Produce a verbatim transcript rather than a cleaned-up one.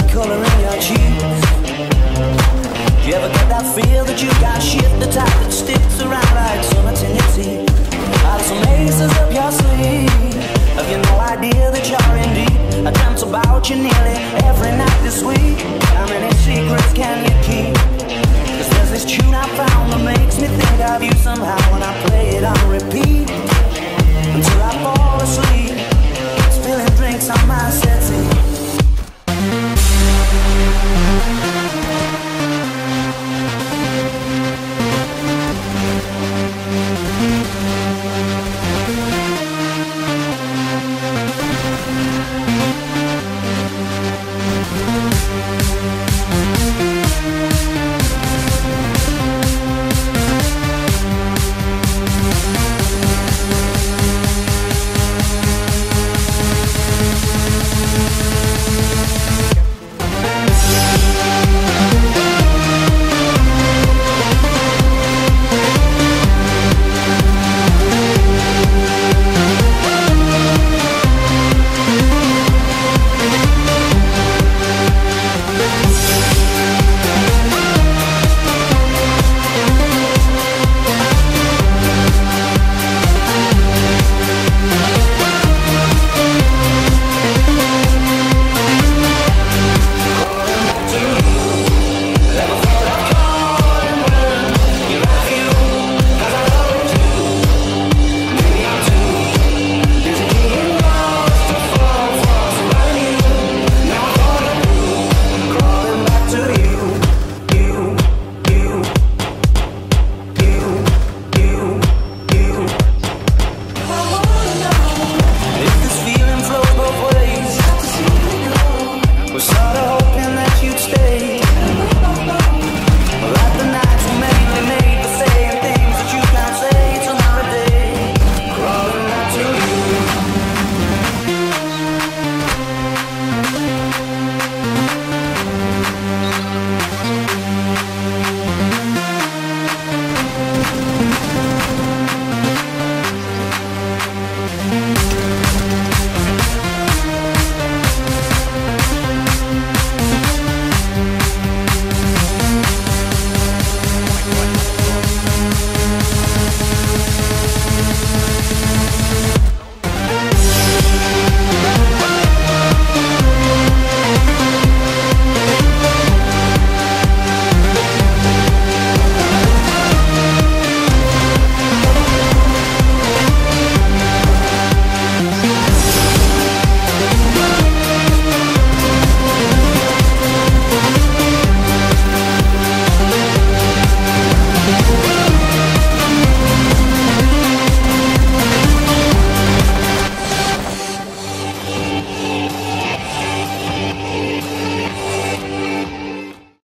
color in your cheeks. You ever get that feel that you got shit, the type that sticks around like summits in your teeth? Are there some aces up your sleeve? Have you no idea that you're in deep? I dreamt about you nearly every night this week. How many secrets can you keep? Cause there's this tune I found that makes me think of you somehow, when I play it on repeat until I fall asleep, spilling drinks on myself.